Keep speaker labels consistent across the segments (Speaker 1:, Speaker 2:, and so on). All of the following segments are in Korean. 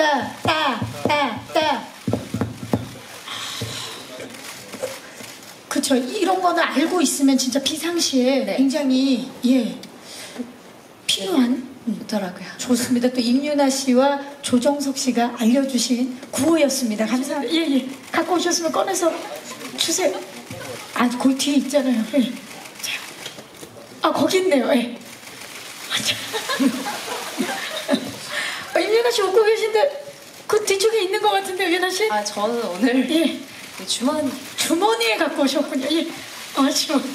Speaker 1: 따. 그쵸. 이런 거는 알고 있으면 진짜 비상시에
Speaker 2: 네.
Speaker 1: 굉장히 필요한
Speaker 2: 좋더라고요.
Speaker 1: 좋습니다. 또 임윤아 씨와 조정석 씨가 알려주신 구호였습니다. 감사합니다. 예. 갖고 오셨으면 꺼내서 주세요. 아, 거기 뒤에 있잖아요. 예. 자. 아, 거기 있네요. 예. 임윤아 씨 웃고 계신데 그 뒤쪽에 있는 것 같은데, 윤아 씨?
Speaker 2: 아, 저는 오늘
Speaker 1: 주머니에 갖고 오셨군요. 예. 주머니.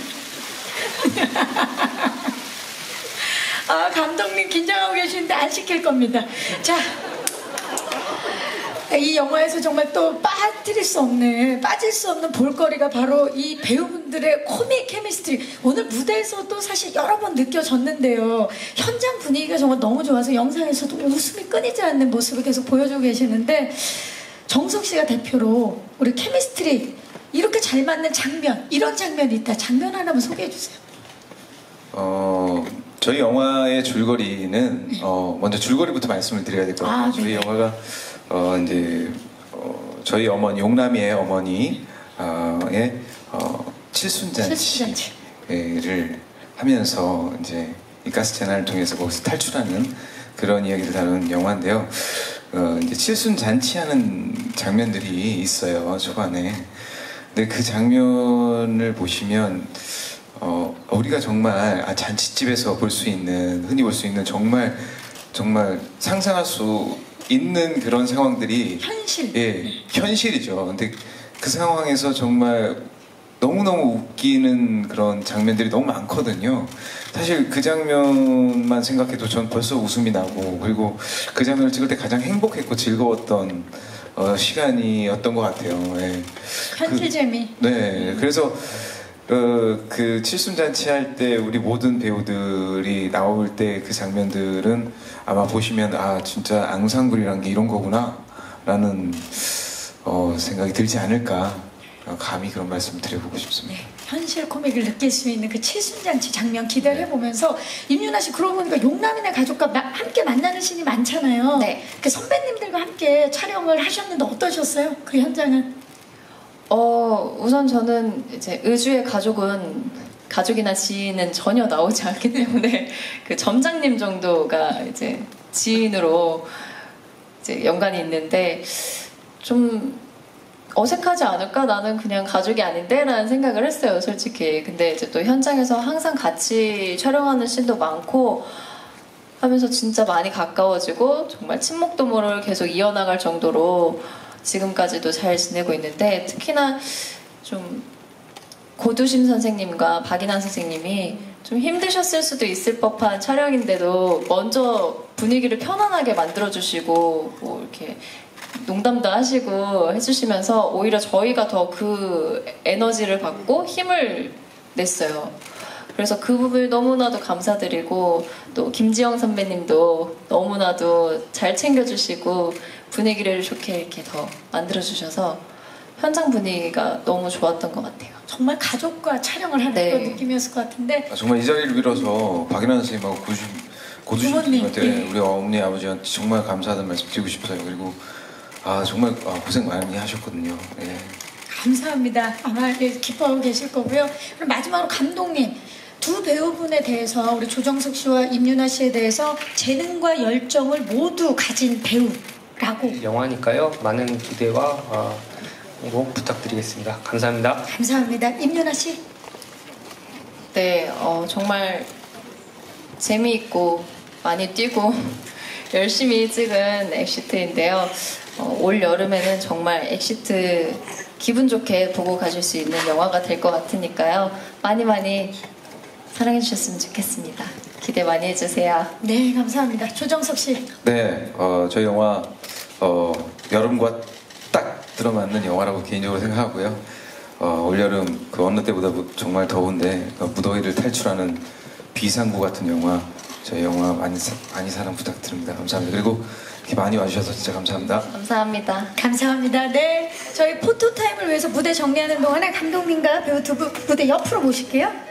Speaker 1: 아, 감독님 긴장하고 계시는데 안 시킬 겁니다. 자, 이 영화에서 정말 또 빠질 수 없는 볼거리가 바로 이 배우분들의 코믹 케미스트리. 오늘 무대에서도 사실 여러 번 느껴졌는데요. 현장 분위기가 정말 너무 좋아서 영상에서도 웃음이 끊이지 않는 모습을 계속 보여주고 계시는데, 정석 씨가 대표로 우리 케미스트리 이렇게 잘 맞는 장면, 이런 장면이 있다. 장면 하나만 소개해 주세요.
Speaker 3: 저희 영화의 줄거리는 먼저 줄거리부터 말씀을 드려야 될 것 같아요. 저희 영화가 저희 어머니, 용남이의 어머니의 칠순잔치를 하면서 이제 이 가스 채널을 통해서 거기서 탈출하는 그런 이야기를 다루는 영화인데요. 이제 칠순잔치하는 장면들이 있어요, 초반에. 근데 그 장면을 보시면 우리가 정말 잔치집에서 볼 수 있는, 흔히 볼 수 있는 정말 상상할 수 있는 그런 상황들이 현실이죠. 근데 그 상황에서 정말 너무너무 웃기는 그런 장면들이 너무 많거든요. 사실 그 장면만 생각해도 전 벌써 웃음이 나고, 그리고 그 장면을 찍을 때 가장 행복했고 즐거웠던 시간이었던 것 같아요.
Speaker 1: 현실 재미.
Speaker 3: 네, 그래서 그 칠순잔치 할 때 우리 모든 배우들이 나올 때 그 장면들은 아마 보시면 진짜 앙상블이란 게 이런 거구나 라는 생각이 들지 않을까, 감히 그런 말씀을 드려보고 싶습니다.
Speaker 1: 네, 현실 코믹을 느낄 수 있는 그 칠순잔치 장면 기대를 해보면서, 임윤아 씨 그러고 보니까 용남이네 가족과 함께 만나는 신이 많잖아요.
Speaker 2: 네.
Speaker 1: 그 선배님들과 함께 촬영을 하셨는데 어떠셨어요? 그 현장은?
Speaker 2: 우선 저는 이제 의주의 가족이나 지인은 전혀 나오지 않기 때문에 그 점장님 정도가 이제 지인으로 이제 연관이 있는데 좀 어색하지 않을까? 나는 그냥 가족이 아닌데? 라는 생각을 했어요, 솔직히. 근데 이제 또 현장에서 항상 같이 촬영하는 씬도 많고 하면서 진짜 많이 가까워지고 정말 친목도모를 계속 이어나갈 정도로 지금까지도 잘 지내고 있는데, 특히나 좀 고두심 선생님과 박인환 선생님이 좀 힘드셨을 수도 있을 법한 촬영인데도 먼저 분위기를 편안하게 만들어주시고 뭐 이렇게 농담도 하시고 해주시면서 오히려 저희가 더 그 에너지를 받고 힘을 냈어요. 그래서 그 부분 너무나도 감사드리고, 또 김지영 선배님도 너무나도 잘 챙겨주시고 분위기를 좋게 이렇게 더 만들어주셔서 현장 분위기가 너무 좋았던 것 같아요.
Speaker 1: 정말 가족과 촬영을 하는 그런 느낌이었을 것 같은데,
Speaker 3: 정말 이 자리를 빌어서 박인환 선생님하고 고두심 선생님한테 우리 어머니 아버지한테 정말 감사하다는 말씀 드리고 싶어요. 그리고 정말 고생 많이 하셨거든요.
Speaker 1: 감사합니다. 아마 기뻐하고 계실 거고요. 그럼 마지막으로 감독님, 두 배우분에 대해서, 우리 조정석 씨와 임윤아 씨에 대해서 재능과 열정을 모두 가진 배우라고.
Speaker 4: 영화니까요. 많은 기대와 꼭 부탁드리겠습니다. 감사합니다.
Speaker 1: 감사합니다. 임윤아 씨.
Speaker 2: 네, 정말 재미있고 많이 뛰고 열심히 찍은 엑시트인데요. 올 여름에는 정말 엑시트 기분 좋게 보고 가실 수 있는 영화가 될 것 같으니까요. 많이 사랑해 주셨으면 좋겠습니다. 기대 많이 해주세요.
Speaker 1: 네, 감사합니다. 조정석 씨.
Speaker 3: 네, 저희 영화 여름과 딱 들어맞는 영화라고 개인적으로 생각하고요. 올여름 그 어느 때보다 정말 더운데 무더위를 탈출하는 비상구 같은 영화, 저희 영화 많이 사랑 부탁드립니다. 감사합니다. 그리고 이렇게 많이 와주셔서 진짜 감사합니다.
Speaker 2: 감사합니다.
Speaker 1: 감사합니다. 네, 저희 포토타임을 위해서 무대 정리하는 동안에 감독님과 배우 두 분 무대 옆으로 모실게요.